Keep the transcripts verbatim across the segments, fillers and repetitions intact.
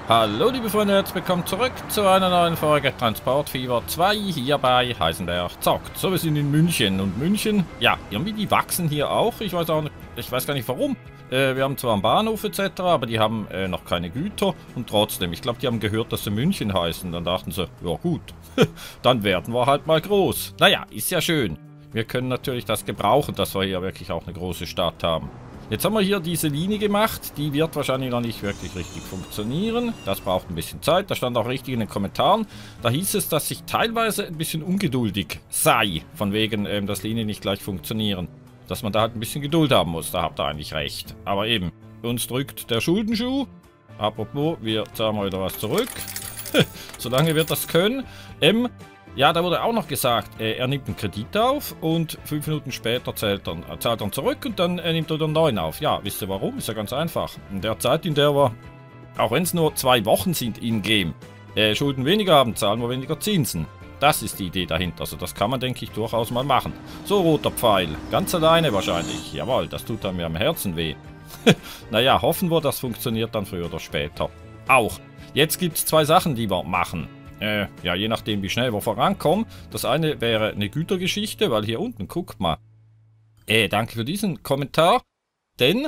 Hallo liebe Freunde, herzlich willkommen zurück zu einer neuen Folge Transport Fever zwei hier bei Heisenberg zockt. So, wir sind in München und München, ja, irgendwie die wachsen hier auch. Ich weiß auch nicht, ich weiß gar nicht warum. Äh, wir haben zwar einen Bahnhof et cetera, aber die haben äh, noch keine Güter und trotzdem, ich glaube, die haben gehört, dass sie München heißen. Dann dachten sie, ja gut, dann werden wir halt mal groß. Naja, ist ja schön. Wir können natürlich das gebrauchen, dass wir hier wirklich auch eine große Stadt haben. Jetzt haben wir hier diese Linie gemacht, die wird wahrscheinlich noch nicht wirklich richtig funktionieren. Das braucht ein bisschen Zeit, da stand auch richtig in den Kommentaren. Da hieß es, dass ich teilweise ein bisschen ungeduldig sei, von wegen, ähm, dass Linien nicht gleich funktionieren. Dass man da halt ein bisschen Geduld haben muss, da habt ihr eigentlich recht. Aber eben, uns drückt der Schuldenschuh. Apropos, wir zahlen mal wieder was zurück. Solange wir das können. Ähm, Ja, da wurde auch noch gesagt, äh, er nimmt einen Kredit auf und fünf Minuten später zahlt er, äh, zahlt er zurück und dann äh, nimmt er wieder einen neuen auf. Ja, wisst ihr warum? Ist ja ganz einfach. In der Zeit, in der wir, auch wenn es nur zwei Wochen sind in-game, äh, Schulden weniger haben, zahlen wir weniger Zinsen. Das ist die Idee dahinter. Also das kann man, denke ich, durchaus mal machen. So, roter Pfeil. Ganz alleine wahrscheinlich. Jawohl, das tut mir am Herzen weh. Naja, hoffen wir, das funktioniert dann früher oder später. Auch. Jetzt gibt es zwei Sachen, die wir machen. Äh, ja, je nachdem, wie schnell wir vorankommen. Das eine wäre eine Gütergeschichte, weil hier unten, guckt mal. Äh, danke für diesen Kommentar. Denn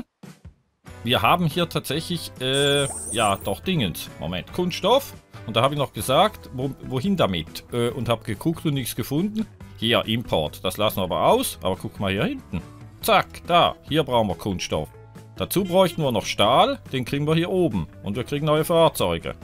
wir haben hier tatsächlich, äh, ja, doch Dingens. Moment, Kunststoff. Und da habe ich noch gesagt, wo, wohin damit? Äh, und habe geguckt und nichts gefunden. Hier, Import. Das lassen wir aber aus. Aber guck mal hier hinten. Zack, da. Hier brauchen wir Kunststoff. Dazu bräuchten wir noch Stahl. Den kriegen wir hier oben. Und wir kriegen neue Fahrzeuge.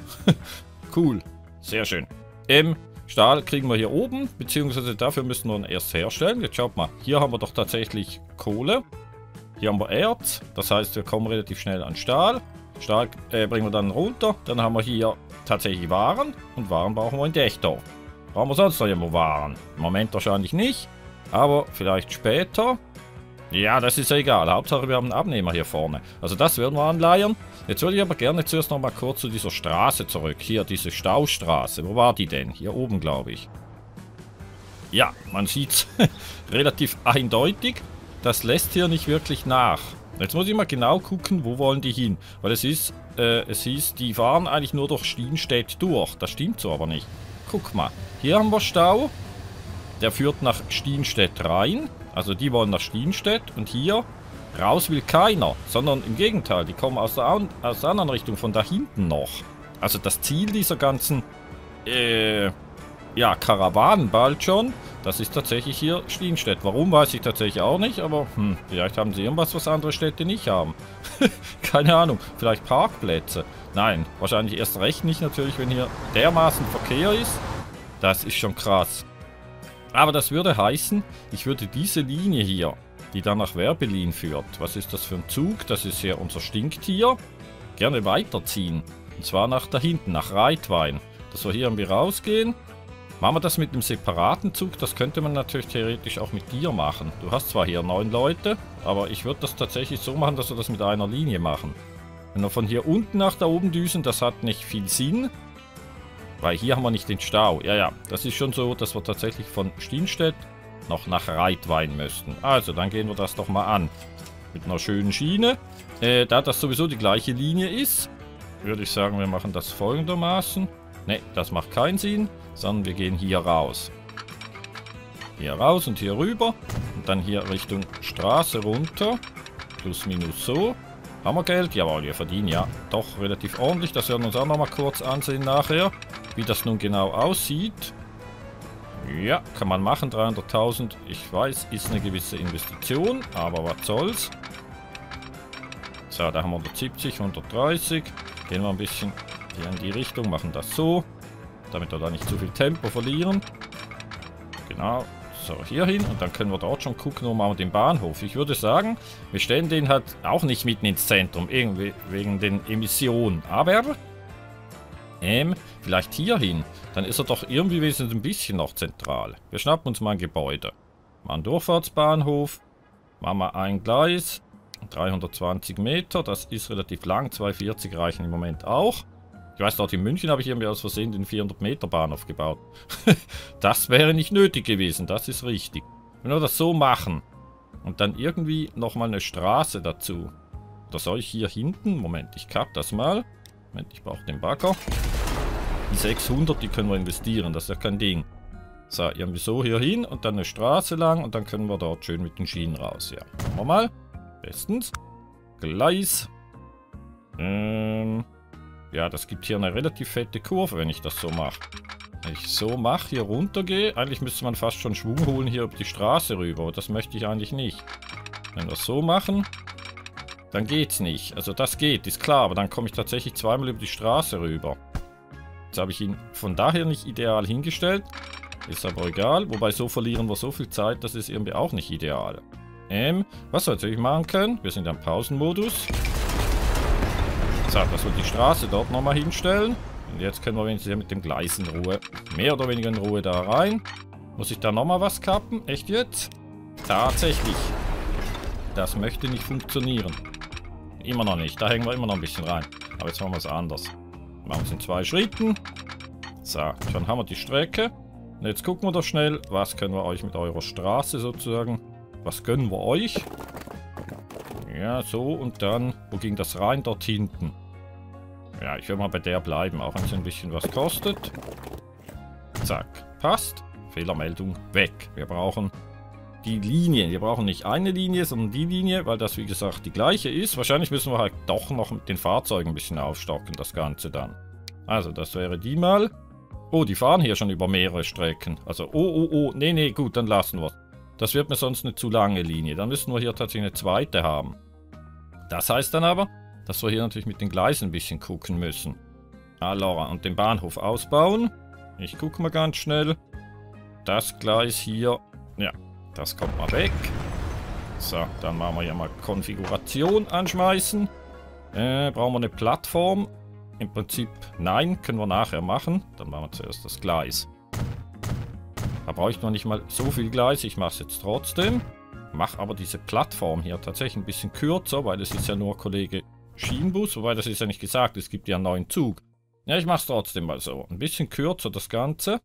Cool. Sehr schön. Ähm, Stahl kriegen wir hier oben, beziehungsweise dafür müssen wir ihn erst herstellen. Jetzt schaut mal, hier haben wir doch tatsächlich Kohle. Hier haben wir Erz, das heißt, wir kommen relativ schnell an Stahl. Stahl äh, bringen wir dann runter. Dann haben wir hier tatsächlich Waren und Waren brauchen wir in Dächter. Brauchen wir sonst noch irgendwo Waren? Im Moment wahrscheinlich nicht, aber vielleicht später. Ja, das ist ja egal. Hauptsache, wir haben einen Abnehmer hier vorne. Also das werden wir anleiern. Jetzt würde ich aber gerne zuerst noch mal kurz zu dieser Straße zurück. Hier, diese Staustraße. Wo war die denn? Hier oben, glaube ich. Ja, man sieht es relativ eindeutig. Das lässt hier nicht wirklich nach. Jetzt muss ich mal genau gucken, wo wollen die hin. Weil es ist, äh, es hieß, die fahren eigentlich nur durch Stienstedt durch. Das stimmt so aber nicht. Guck mal, hier haben wir Stau. Der führt nach Stienstedt rein. Also die wollen nach Stienstedt und hier raus will keiner, sondern im Gegenteil, die kommen aus der, aus der anderen Richtung, von da hinten noch. Also das Ziel dieser ganzen, äh, ja, Karawanen bald schon, das ist tatsächlich hier Stienstedt. Warum, weiß ich tatsächlich auch nicht, aber hm, vielleicht haben sie irgendwas, was andere Städte nicht haben. Keine Ahnung, vielleicht Parkplätze. Nein, wahrscheinlich erst recht nicht natürlich, wenn hier dermaßen Verkehr ist. Das ist schon krass. Aber das würde heißen, ich würde diese Linie hier, die dann nach Werbelin führt, was ist das für ein Zug? Das ist hier unser Stinktier, gerne weiterziehen. Und zwar nach da hinten, nach Reitwein. Dass wir hier irgendwie rausgehen. Machen wir das mit einem separaten Zug? Das könnte man natürlich theoretisch auch mit dir machen. Du hast zwar hier neun Leute, aber ich würde das tatsächlich so machen, dass wir das mit einer Linie machen. Wenn wir von hier unten nach da oben düsen, das hat nicht viel Sinn. Weil hier haben wir nicht den Stau. Ja, ja, das ist schon so, dass wir tatsächlich von Stienstedt noch nach Reitwein müssten. Also, dann gehen wir das doch mal an. Mit einer schönen Schiene. Äh, da das sowieso die gleiche Linie ist, würde ich sagen, wir machen das folgendermaßen. Ne, das macht keinen Sinn, sondern wir gehen hier raus. Hier raus und hier rüber. Und dann hier Richtung Straße runter. Plus minus so. Haben wir Geld? Jawohl, wir verdienen ja doch relativ ordentlich. Das werden wir uns auch noch mal kurz ansehen nachher, wie das nun genau aussieht. Ja, kann man machen, dreihunderttausend. Ich weiß, ist eine gewisse Investition, aber was soll's. So, da haben wir hundertsiebzig, hundertdreißig. Gehen wir ein bisschen hier in die Richtung, machen das so, damit wir da nicht zu viel Tempo verlieren. Genau. So, hier hin und dann können wir dort schon gucken, wo machen wir den Bahnhof. Ich würde sagen, wir stellen den halt auch nicht mitten ins Zentrum, irgendwie wegen den Emissionen. Aber, ähm, vielleicht hier hin. Dann ist er doch irgendwie wenigstens ein bisschen noch zentral. Wir schnappen uns mal ein Gebäude. Mal einen Durchfahrtsbahnhof. Machen wir ein Gleis. dreihundertzwanzig Meter, das ist relativ lang. zweihundertvierzig reichen im Moment auch. Ich weiß, dort in München habe ich irgendwie aus Versehen den vierhundert Meter Bahnhof gebaut. Das wäre nicht nötig gewesen, das ist richtig. Wenn wir das so machen und dann irgendwie nochmal eine Straße dazu. Oder soll ich hier hinten? Moment, ich kapp das mal. Moment, ich brauche den Bagger. Die sechshundert, die können wir investieren, das ist ja kein Ding. So, irgendwie so hier hin und dann eine Straße lang und dann können wir dort schön mit den Schienen raus. Ja, machen wir mal. Bestens. Gleis. Ähm, ja, das gibt hier eine relativ fette Kurve, wenn ich das so mache. Wenn ich so mache, hier runter gehe, eigentlich müsste man fast schon Schwung holen hier über die Straße rüber, aber das möchte ich eigentlich nicht. Wenn wir das so machen, dann geht's nicht. Also das geht, ist klar, aber dann komme ich tatsächlich zweimal über die Straße rüber. Jetzt habe ich ihn von daher nicht ideal hingestellt. Ist aber egal. Wobei, so verlieren wir so viel Zeit, das ist irgendwie auch nicht ideal. Ähm, was wir natürlich machen können, wir sind im Pausenmodus. So, dass wir die Straße dort nochmal hinstellen. Und jetzt können wir wenigstens hier mit dem Gleis in Ruhe, mehr oder weniger in Ruhe da rein. Muss ich da nochmal was kappen? Echt jetzt? Tatsächlich. Das möchte nicht funktionieren. Immer noch nicht. Da hängen wir immer noch ein bisschen rein. Aber jetzt machen wir es anders. Machen wir es in zwei Schritten. So, schon haben wir die Strecke. Und jetzt gucken wir doch schnell, was können wir euch mit eurer Straße sozusagen, was gönnen wir euch? Ja, so und dann, wo ging das rein? Dort hinten. Ja, ich will mal bei der bleiben, auch wenn es ein bisschen was kostet. Zack, passt. Fehlermeldung weg. Wir brauchen die Linie. Wir brauchen nicht eine Linie, sondern die Linie, weil das wie gesagt die gleiche ist. Wahrscheinlich müssen wir halt doch noch mit den Fahrzeugen ein bisschen aufstocken, das Ganze dann. Also, das wäre die mal. Oh, die fahren hier schon über mehrere Strecken. Also, oh, oh, oh. Nee, nee, gut, dann lassen wir es. Das wird mir sonst eine zu lange Linie. Dann müssen wir hier tatsächlich eine zweite haben. Das heißt dann aber, dass wir hier natürlich mit den Gleisen ein bisschen gucken müssen. Alors, und den Bahnhof ausbauen. Ich gucke mal ganz schnell. Das Gleis hier, ja, das kommt mal weg. So, dann machen wir hier mal Konfiguration anschmeißen. Äh, brauchen wir eine Plattform? Im Prinzip nein, können wir nachher machen. Dann machen wir zuerst das Gleis. Da bräuchte man nicht mal so viel Gleis. Ich mache es jetzt trotzdem. Mache aber diese Plattform hier tatsächlich ein bisschen kürzer, weil es ist ja nur Kollege Schienenbus. Wobei, das ist ja nicht gesagt, es gibt ja einen neuen Zug. Ja, ich mache es trotzdem mal so. Ein bisschen kürzer das Ganze.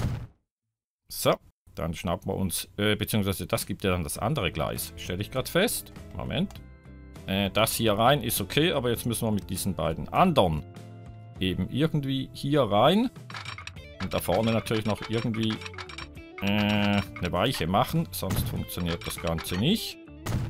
So, dann schnappen wir uns, äh, beziehungsweise das gibt ja dann das andere Gleis. Stelle ich gerade fest. Moment. Äh, das hier rein ist okay, aber jetzt müssen wir mit diesen beiden anderen eben irgendwie hier rein. Und da vorne natürlich noch irgendwie äh, eine Weiche machen, sonst funktioniert das Ganze nicht.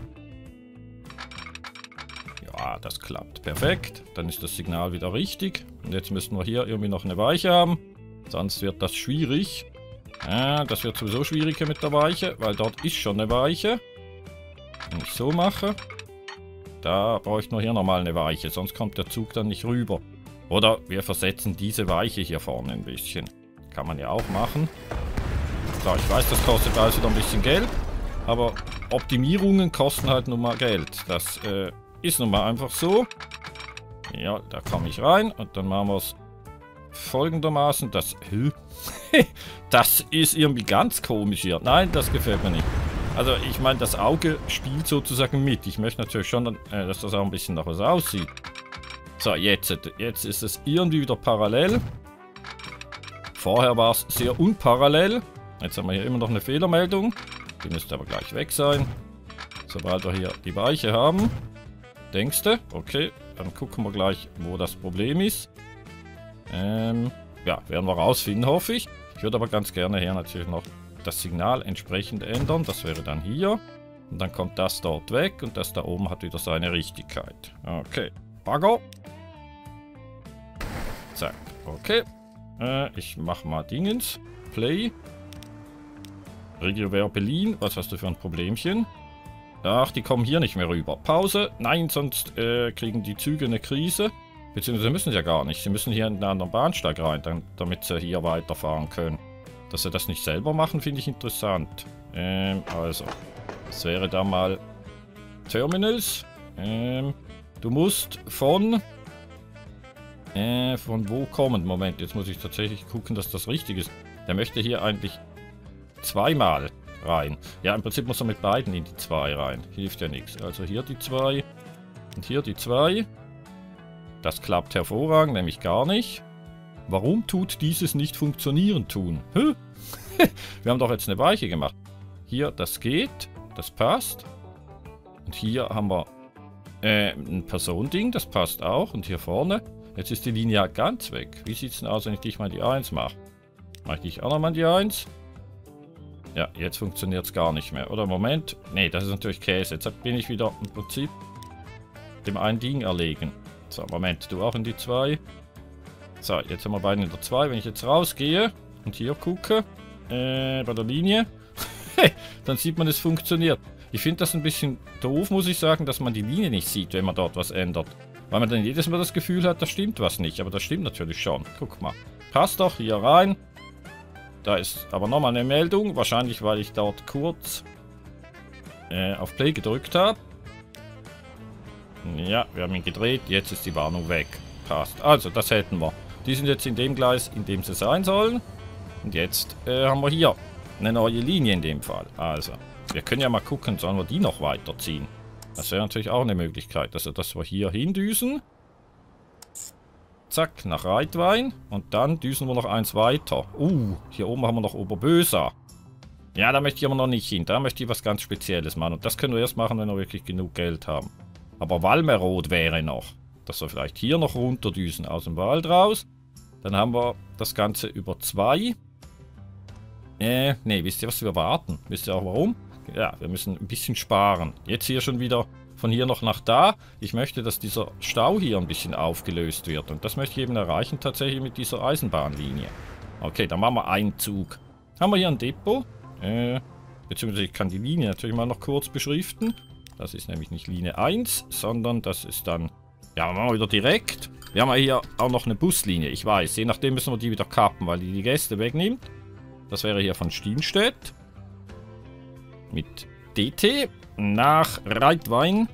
Ja, das klappt perfekt. Dann ist das Signal wieder richtig. Und jetzt müssen wir hier irgendwie noch eine Weiche haben. Sonst wird das schwierig. Äh, das wird sowieso schwieriger mit der Weiche, weil dort ist schon eine Weiche. Wenn ich so mache, da brauche ich nur hier nochmal eine Weiche, sonst kommt der Zug dann nicht rüber. Oder wir versetzen diese Weiche hier vorne ein bisschen. Kann man ja auch machen. So, ich weiß, das kostet alles wieder ein bisschen Geld. Aber Optimierungen kosten halt nun mal Geld. Das äh, ist nun mal einfach so. Ja, da komme ich rein und dann machen wir es folgendermaßen. Das, das ist irgendwie ganz komisch hier. Nein, das gefällt mir nicht. Also ich meine, das Auge spielt sozusagen mit. Ich möchte natürlich schon, äh, dass das auch ein bisschen nach was aussieht. So, jetzt, jetzt ist es irgendwie wieder parallel. Vorher war es sehr unparallel. Jetzt haben wir hier immer noch eine Fehlermeldung. Die müsste aber gleich weg sein. Sobald wir hier die Weiche haben. Denkst du? Okay, dann gucken wir gleich, wo das Problem ist. Ähm, ja, werden wir rausfinden, hoffe ich. Ich würde aber ganz gerne hier natürlich noch das Signal entsprechend ändern. Das wäre dann hier. Und dann kommt das dort weg und das da oben hat wieder seine Richtigkeit. Okay. Bagger. Zack. Okay. Äh, ich mache mal Dingens. Play. Regio Berlin. Was hast du für ein Problemchen? Ach, die kommen hier nicht mehr rüber. Pause. Nein, sonst äh, kriegen die Züge eine Krise. Beziehungsweise müssen sie ja gar nicht. Sie müssen hier in einen anderen Bahnsteig rein, dann, damit sie hier weiterfahren können. Dass sie das nicht selber machen, finde ich interessant. Ähm, also. Das wäre da mal Terminals. Ähm, du musst von... Äh, von wo kommen? Moment, jetzt muss ich tatsächlich gucken, dass das richtig ist. Der möchte hier eigentlich zweimal rein. Ja, im Prinzip muss er mit beiden in die zwei rein. Hilft ja nichts. Also hier die zwei und hier die zwei. Das klappt hervorragend, nämlich gar nicht. Warum tut dieses nicht funktionieren tun? Hä? Wir haben doch jetzt eine Weiche gemacht. Hier, das geht. Das passt. Und hier haben wir äh, ein Personending. Das passt auch. Und hier vorne. Jetzt ist die Linie halt ganz weg. Wie sieht es denn aus, wenn ich dich mal die eins mache? Mache ich dich auch nochmal die eins? Ja, jetzt funktioniert es gar nicht mehr. Oder Moment. Nee, das ist natürlich Käse. Jetzt bin ich wieder im Prinzip dem einen Ding erlegen. So, Moment. Du auch in die zwei. So, jetzt haben wir beide in der zwei. Wenn ich jetzt rausgehe und hier gucke, äh, bei der Linie, dann sieht man, es funktioniert. Ich finde das ein bisschen doof, muss ich sagen, dass man die Linie nicht sieht, wenn man dort was ändert. Weil man dann jedes Mal das Gefühl hat, da stimmt was nicht. Aber das stimmt natürlich schon. Guck mal. Passt doch hier rein. Da ist aber nochmal eine Meldung. Wahrscheinlich, weil ich dort kurz äh, auf Play gedrückt habe. Ja, wir haben ihn gedreht. Jetzt ist die Warnung weg. Passt. Also, das hätten wir. Die sind jetzt in dem Gleis, in dem sie sein sollen. Und jetzt äh, haben wir hier eine neue Linie in dem Fall. Also, wir können ja mal gucken, sollen wir die noch weiterziehen. Das wäre natürlich auch eine Möglichkeit. Also, dass wir hier hindüsen. Zack, nach Reitwein. Und dann düsen wir noch eins weiter. Uh, hier oben haben wir noch Oberböser. Ja, da möchte ich aber noch nicht hin. Da möchte ich was ganz Spezielles machen. Und das können wir erst machen, wenn wir wirklich genug Geld haben. Aber Walmerod wäre noch. Dass wir vielleicht hier noch runterdüsen aus dem Wald raus. Dann haben wir das Ganze über zwei. Äh, nee, wisst ihr, was wir warten? Wisst ihr auch warum? Ja, wir müssen ein bisschen sparen. Jetzt hier schon wieder von hier noch nach da. Ich möchte, dass dieser Stau hier ein bisschen aufgelöst wird. Und das möchte ich eben erreichen tatsächlich mit dieser Eisenbahnlinie. Okay, dann machen wir einen Zug. Haben wir hier ein Depot. Äh, beziehungsweise ich kann die Linie natürlich mal noch kurz beschriften. Das ist nämlich nicht Linie eins, sondern das ist dann... Ja, machen wir wieder direkt. Wir haben ja hier auch noch eine Buslinie. Ich weiß, je nachdem müssen wir die wieder kappen, weil die die Gäste wegnimmt. Das wäre hier von Stienstedt. Mit D T. Nach Reitwein.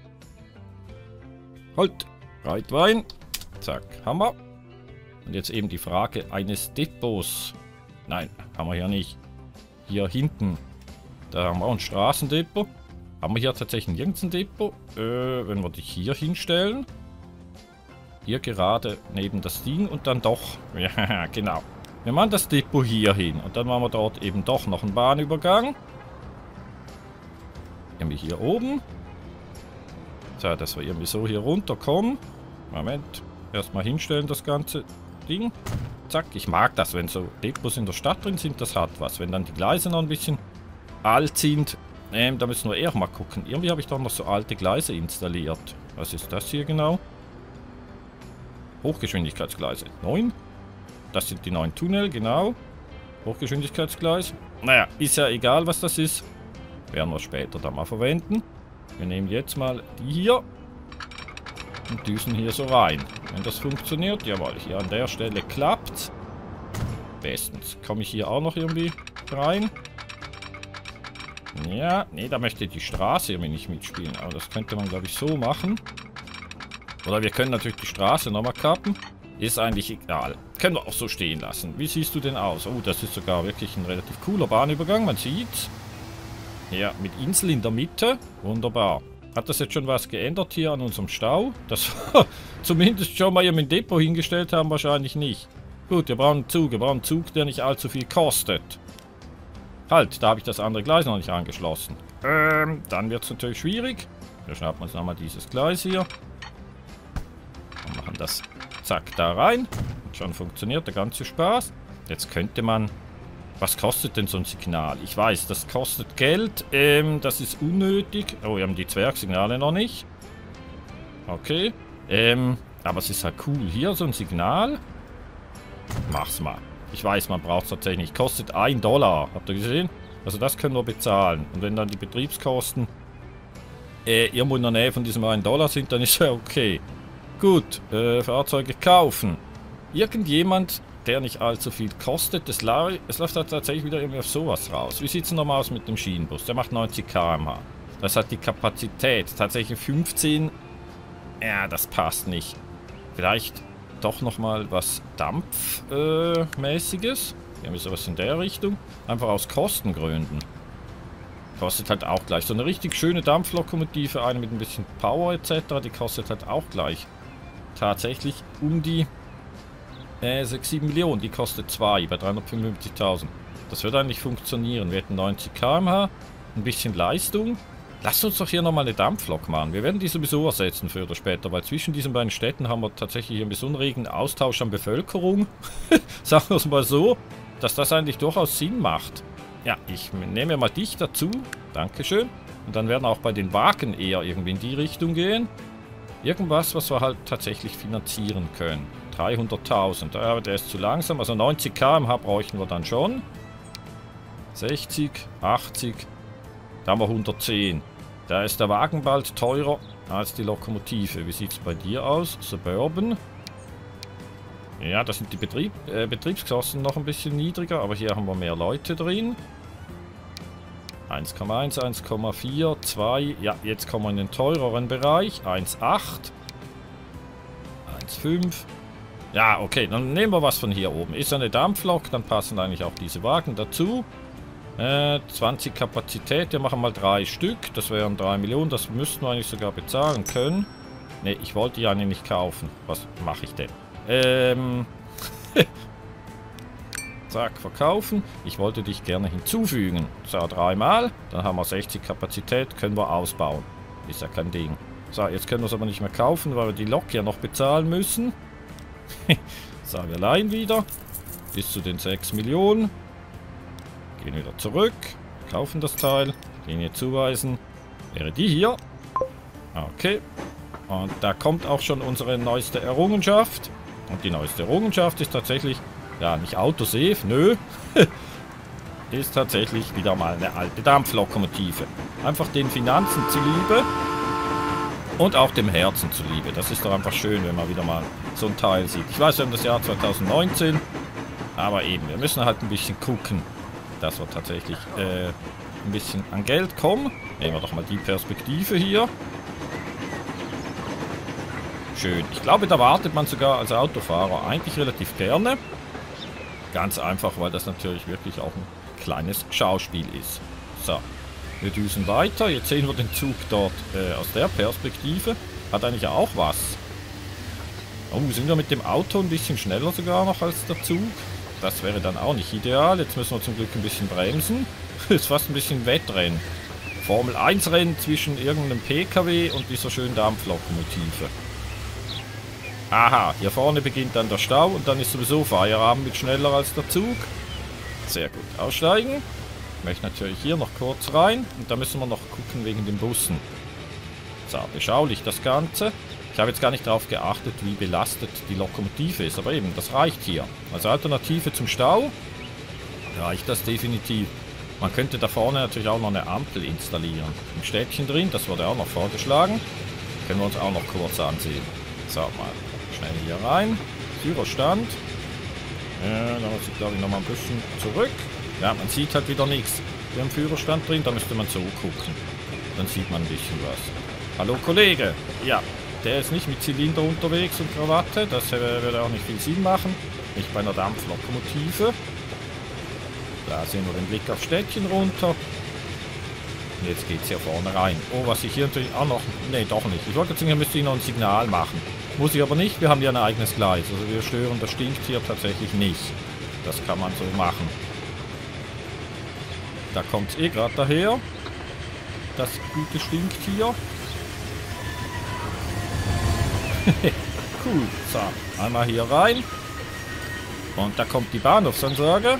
Halt. Reitwein. Zack. Hammer. Und jetzt eben die Frage eines Depots. Nein, haben wir hier nicht. Hier hinten. Da haben wir auch ein Straßendepot. Haben wir hier tatsächlich nirgends ein Depot? Äh, wenn wir dich hier hinstellen. Hier gerade neben das Ding und dann doch. Ja, genau. Wir machen das Depot hier hin. Und dann machen wir dort eben doch noch einen Bahnübergang. Irgendwie hier oben. So, dass wir irgendwie so hier runterkommen. Moment. Erstmal hinstellen das ganze Ding. Zack. Ich mag das, wenn so Depots in der Stadt drin sind. Das hat was. Wenn dann die Gleise noch ein bisschen alt sind. Ähm, da müssen wir eher mal gucken. Irgendwie habe ich doch noch so alte Gleise installiert. Was ist das hier genau? Hochgeschwindigkeitsgleise. neun. Das sind die neuen Tunnel, genau. Hochgeschwindigkeitsgleis. Naja, ist ja egal, was das ist. Werden wir später dann mal verwenden. Wir nehmen jetzt mal die hier. Und düsen hier so rein. Wenn das funktioniert, jawohl, hier an der Stelle klappt. Bestens. Komme ich hier auch noch irgendwie rein? Ja, nee, da möchte die Straße irgendwie nicht mitspielen. Aber das könnte man, glaube ich, so machen. Oder wir können natürlich die Straße nochmal kappen. Ist eigentlich egal. Können wir auch so stehen lassen. Wie siehst du denn aus? Oh, das ist sogar wirklich ein relativ cooler Bahnübergang. Man sieht's. Ja, mit Insel in der Mitte. Wunderbar. Hat das jetzt schon was geändert hier an unserem Stau? Das war zumindest schon mal hier mit dem Depot hingestellt haben, wahrscheinlich nicht. Gut, wir brauchen einen Zug. Wir brauchen einen Zug, der nicht allzu viel kostet. Halt, da habe ich das andere Gleis noch nicht angeschlossen. Ähm, dann wird es natürlich schwierig. Wir schnappen uns nochmal dieses Gleis hier. Und machen das, zack, da rein. Und schon funktioniert der ganze Spaß. Jetzt könnte man... Was kostet denn so ein Signal? Ich weiß, das kostet Geld. Ähm, das ist unnötig. Oh, wir haben die Zwergsignale noch nicht. Okay. Ähm, aber es ist halt cool. Hier so ein Signal. Mach's mal. Ich weiß, man braucht es tatsächlich nicht. Kostet ein Dollar. Habt ihr gesehen? Also das können wir bezahlen. Und wenn dann die Betriebskosten äh, irgendwo in der Nähe von diesem einen Dollar sind, dann ist ja okay. Gut, äh, Fahrzeuge kaufen. Irgendjemand, der nicht allzu viel kostet, es, la es läuft halt tatsächlich wieder irgendwie auf sowas raus. Wie sieht es nochmal aus mit dem Schienenbus? Der macht neunzig Kilometer pro Stunde. Das hat die Kapazität. Tatsächlich fünfzehn. Ja, das passt nicht. Vielleicht doch nochmal was Dampfmäßiges. Äh, irgendwie sowas in der Richtung. Einfach aus Kostengründen. Kostet halt auch gleich. So eine richtig schöne Dampflokomotive, eine mit ein bisschen Power et cetera. Die kostet halt auch gleich tatsächlich um die äh, sechs, sieben Millionen. Die kostet zwei bei dreihundertfünfundfünfzigtausend. Das wird eigentlich funktionieren. Wir hätten neunzig Kilometer pro Stunde, ein bisschen Leistung. Lasst uns doch hier nochmal eine Dampflok machen. Wir werden die sowieso ersetzen früher oder später, weil zwischen diesen beiden Städten haben wir tatsächlich einen besonderen regen Austausch an Bevölkerung. Sagen wir es mal so, dass das eigentlich durchaus Sinn macht. Ja, ich nehme mal dich dazu. Dankeschön. Und dann werden auch bei den Wagen eher irgendwie in die Richtung gehen. Irgendwas, was wir halt tatsächlich finanzieren können. dreihunderttausend. Ja, der ist zu langsam. Also neunzig Kilometer pro Stunde bräuchten wir dann schon. sechzig, achtzig. Da haben wir hundertzehn. Da ist der Wagen bald teurer als die Lokomotive. Wie sieht es bei dir aus? Suburban. Ja, da sind die Betrieb, äh, Betriebskosten noch ein bisschen niedriger, aber hier haben wir mehr Leute drin. eins Komma eins, eins Komma vier, zwei. Ja, jetzt kommen wir in den teureren Bereich. eins Komma acht. eins Komma fünf. Ja, okay, dann nehmen wir was von hier oben. Ist eine Dampflok, dann passen eigentlich auch diese Wagen dazu. Äh, zwanzig Kapazität, wir machen mal drei Stück. Das wären drei Millionen, das müssten wir eigentlich sogar bezahlen können. Ne, ich wollte die eigentlich nicht kaufen. Was mache ich denn? Ähm... Zack, verkaufen. Ich wollte dich gerne hinzufügen. So, dreimal. Dann haben wir sechzig Kapazität, können wir ausbauen. Ist ja kein Ding. So, jetzt können wir es aber nicht mehr kaufen, weil wir die Lok ja noch bezahlen müssen. So, wir leihen wieder. Bis zu den sechs Millionen. Gehen wieder zurück. Kaufen das Teil. Linie zuweisen. Wäre die hier. Okay. Und da kommt auch schon unsere neueste Errungenschaft. Und die neueste Errungenschaft ist tatsächlich... Ja, nicht Autosave, nö. Ist tatsächlich wieder mal eine alte Dampflokomotive. Einfach den Finanzen zuliebe. Und auch dem Herzen zuliebe. Das ist doch einfach schön, wenn man wieder mal so ein Teil sieht. Ich weiß, wir haben das Jahr zweitausendneunzehn. Aber eben, wir müssen halt ein bisschen gucken, dass wir tatsächlich äh, ein bisschen an Geld kommen. Nehmen wir doch mal die Perspektive hier. Schön. Ich glaube, da wartet man sogar als Autofahrer eigentlich relativ gerne. Ganz einfach, weil das natürlich wirklich auch ein kleines Schauspiel ist. So, wir düsen weiter. Jetzt sehen wir den Zug dort äh, aus der Perspektive. Hat eigentlich auch was. Oh, sind wir mit dem Auto ein bisschen schneller sogar noch als der Zug? Das wäre dann auch nicht ideal. Jetzt müssen wir zum Glück ein bisschen bremsen. Ist fast ein bisschen Wettrennen. Formel eins Rennen zwischen irgendeinem P K W und dieser schönen Dampflokomotive. Aha, hier vorne beginnt dann der Stau und dann ist sowieso Feierabend mit schneller als der Zug. Sehr gut. Aussteigen. Ich möchte natürlich hier noch kurz rein. Und da müssen wir noch gucken wegen den Bussen. So, beschaulich das Ganze. Ich habe jetzt gar nicht darauf geachtet, wie belastet die Lokomotive ist. Aber eben, das reicht hier. Als Alternative zum Stau reicht das definitiv. Man könnte da vorne natürlich auch noch eine Ampel installieren. Im Städtchen drin, das wurde auch noch vorgeschlagen. Können wir uns auch noch kurz ansehen. So, mal schnell hier rein. Führerstand. Ja, da muss ich glaube ich noch mal ein bisschen zurück. Ja, man sieht halt wieder nichts. Wir haben Führerstand drin, da müsste man so gucken. Dann sieht man ein bisschen was. Hallo Kollege. Ja, der ist nicht mit Zylinder unterwegs und Krawatte. Das äh, würde auch nicht viel Sinn machen. Nicht bei einer Dampflokomotive. Da sehen wir den Blick aufs Städtchen runter. Und jetzt geht es hier vorne rein. Oh, was ich hier natürlich auch noch... Ne, doch nicht. Ich wollte jetzt sagen, müsste ich noch ein Signal machen. Muss ich aber nicht. Wir haben ja ein eigenes Gleis. Also wir stören das Stinktier tatsächlich nicht. Das kann man so machen. Da kommt es eh gerade daher. Das gute Stinktier. Cool. So, einmal hier rein. Und da kommt die Bahnhofsansage.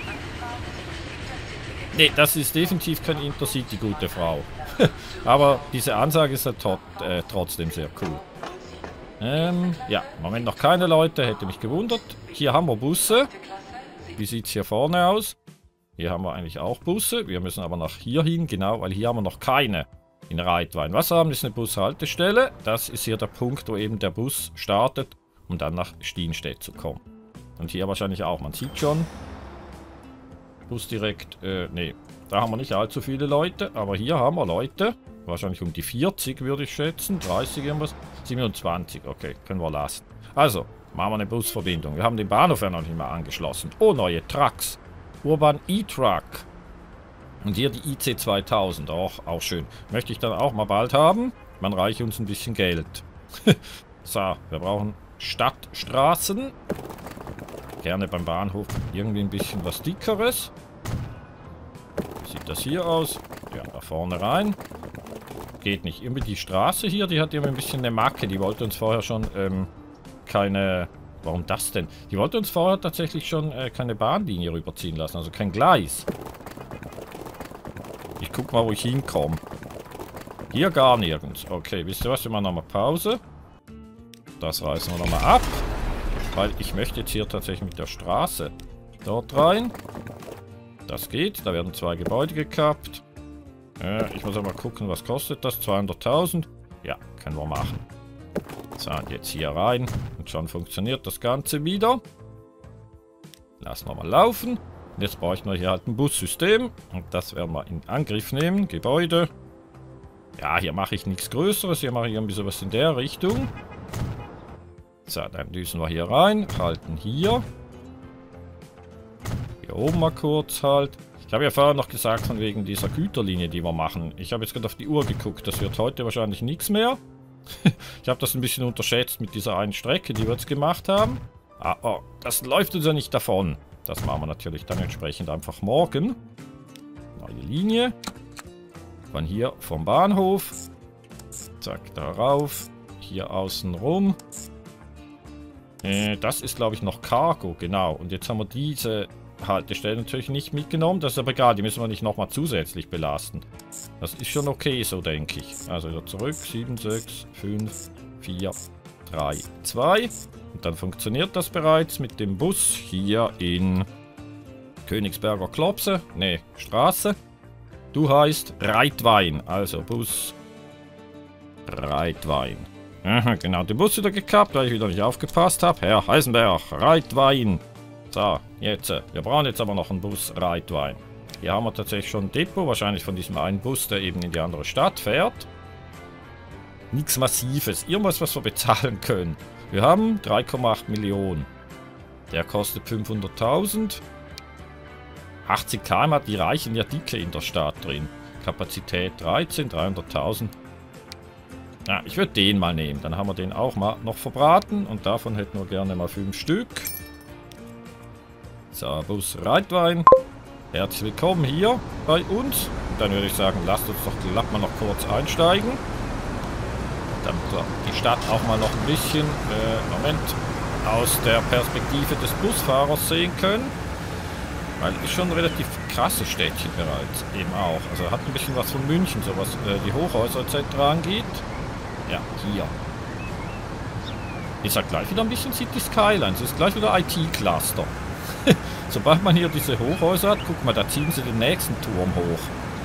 Ne, das ist definitiv kein Intercity, gute Frau. Aber diese Ansage ist ja tot, äh, trotzdem sehr cool. Ähm, ja, im Moment noch keine Leute, hätte mich gewundert. Hier haben wir Busse. Wie sieht es hier vorne aus? Hier haben wir eigentlich auch Busse. Wir müssen aber nach hier hin, genau, weil hier haben wir noch keine. In Reitwein. Was haben, ist eine Bushaltestelle. Das ist hier der Punkt, wo eben der Bus startet, um dann nach Stienstedt zu kommen. Und hier wahrscheinlich auch. Man sieht schon. Bus direkt, äh, nee. Da haben wir nicht allzu viele Leute, aber hier haben wir Leute. Wahrscheinlich um die vierzig würde ich schätzen. dreißig irgendwas. siebenundzwanzig, okay, können wir lassen. Also, machen wir eine Busverbindung. Wir haben den Bahnhof ja noch nicht mal angeschlossen. Oh, neue Trucks. Urban E-Truck. Und hier die I C zweitausend. Auch, auch schön. Möchte ich dann auch mal bald haben. Man reicht uns ein bisschen Geld. So, wir brauchen Stadtstraßen. Gerne beim Bahnhof irgendwie ein bisschen was Dickeres. Wie sieht das hier aus? Ja, da vorne rein. geht nicht. Irgendwie die Straße hier, die hat irgendwie ein bisschen eine Macke. Die wollte uns vorher schon ähm, keine... Warum das denn? Die wollte uns vorher tatsächlich schon äh, keine Bahnlinie rüberziehen lassen. Also kein Gleis. Ich guck mal, wo ich hinkomme. Hier gar nirgends. Okay, wisst ihr was? Wir machen nochmal Pause. Das reißen wir nochmal ab. Weil ich möchte jetzt hier tatsächlich mit der Straße dort rein. Das geht. Da werden zwei Gebäude gekappt. Äh, ich muss aber gucken, was kostet das? zweihunderttausend? Ja, können wir machen. So, und jetzt hier rein. Und schon funktioniert das Ganze wieder. Lassen wir mal laufen. Und jetzt bräuchten wir hier halt ein Bussystem. Und das werden wir in Angriff nehmen. Gebäude. Ja, hier mache ich nichts Größeres. Hier mache ich irgendwie sowas in der Richtung. So, dann düsen wir hier rein. Halten hier. Hier oben mal kurz halt. Ich habe ja vorher noch gesagt, von wegen dieser Güterlinie, die wir machen. Ich habe jetzt gerade auf die Uhr geguckt. Das wird heute wahrscheinlich nichts mehr. Ich habe das ein bisschen unterschätzt mit dieser einen Strecke, die wir jetzt gemacht haben. Ah, oh, das läuft uns ja nicht davon. Das machen wir natürlich dann entsprechend einfach morgen. Neue Linie. Von hier vom Bahnhof. Zack, darauf. Hier außen rum. Äh, das ist, glaube ich, noch Cargo, genau. Und jetzt haben wir diese Haltestellen natürlich nicht mitgenommen. Das ist aber egal, die müssen wir nicht nochmal zusätzlich belasten. Das ist schon okay, so denke ich. Also wieder zurück. sieben, sechs, fünf, vier, drei, zwei. Und dann funktioniert das bereits mit dem Bus hier in Königsberger Klopse. Ne, Straße. Du heißt Reitwein. Also Bus Reitwein. Aha, genau, den Bus wieder gekappt, weil ich wieder nicht aufgepasst habe. Herr Heisenberg, Reitwein. So, jetzt. Wir brauchen jetzt aber noch einen Bus Reitwein. Hier haben wir tatsächlich schon ein Depot, wahrscheinlich von diesem einen Bus, der eben in die andere Stadt fährt. Nichts Massives, irgendwas, was wir bezahlen können. Wir haben drei Komma acht Millionen. Der kostet fünfhunderttausend. achtzig Kilometer, die reichen ja dicke in der Stadt drin. Kapazität dreizehn, dreihunderttausend. Ja, ich würde den mal nehmen. Dann haben wir den auch mal noch verbraten. Und davon hätten wir gerne mal fünf Stück. So, Bus Reitwein. Herzlich willkommen hier bei uns. Und dann würde ich sagen, lasst uns doch glatt mal noch kurz einsteigen. Damit wir die Stadt auch mal noch ein bisschen, äh, Moment, aus der Perspektive des Busfahrers sehen können. Weil ist schon ein relativ krasses Städtchen bereits, eben auch. Also hat ein bisschen was von München, so was äh, die Hochhäuser et cetera angeht. Ja, hier. Ist ja gleich wieder ein bisschen City Skylines, ist gleich wieder I T-Cluster. Sobald man hier diese Hochhäuser hat, guck mal, da ziehen sie den nächsten Turm hoch.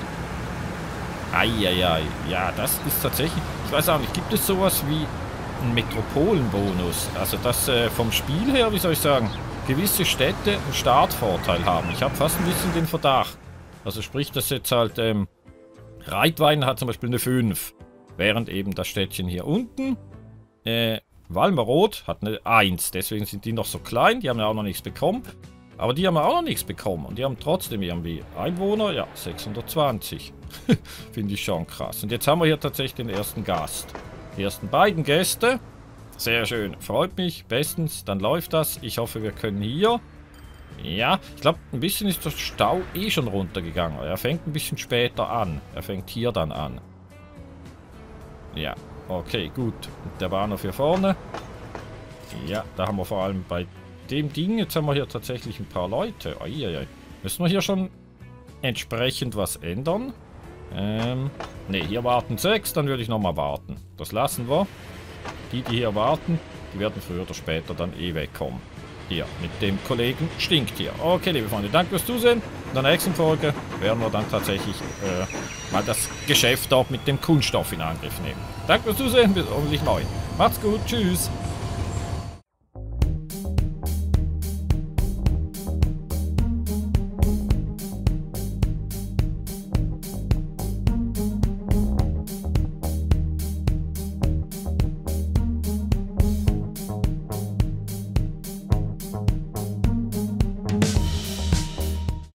Eieiei, ja, das ist tatsächlich, ich weiß auch nicht, gibt es sowas wie einen Metropolenbonus? Also das äh, vom Spiel her, wie soll ich sagen, gewisse Städte einen Startvorteil haben. Ich habe fast ein bisschen den Verdacht. Also sprich, dass jetzt halt, ähm, Reitwein hat zum Beispiel eine fünf. Während eben das Städtchen hier unten, äh, Walmerod hat eine eins. Deswegen sind die noch so klein, die haben ja auch noch nichts bekommen. Aber die haben auch noch nichts bekommen. Und die haben trotzdem irgendwie Einwohner, ja, sechshundertzwanzig. Finde ich schon krass. Und jetzt haben wir hier tatsächlich den ersten Gast. Die ersten beiden Gäste. Sehr schön. Freut mich. Bestens. Dann läuft das. Ich hoffe, wir können hier. Ja, ich glaube, ein bisschen ist der Stau eh schon runtergegangen. Er fängt ein bisschen später an. Er fängt hier dann an. Ja, okay, gut. Und der Bahnhof hier vorne. Ja, da haben wir vor allem bei dem Ding. Jetzt haben wir hier tatsächlich ein paar Leute. Eieiei. Müssen wir hier schon entsprechend was ändern? Ähm, ne, hier warten sechs. Dann würde ich nochmal warten. Das lassen wir. Die, die hier warten, die werden früher oder später dann eh wegkommen. Hier, mit dem Kollegen stinkt hier. Okay, liebe Freunde, danke fürs Zusehen. In der nächsten Folge werden wir dann tatsächlich äh, mal das Geschäft dort mit dem Kunststoff in Angriff nehmen. Danke fürs Zusehen, bis hoffentlich morgen. Macht's gut, tschüss.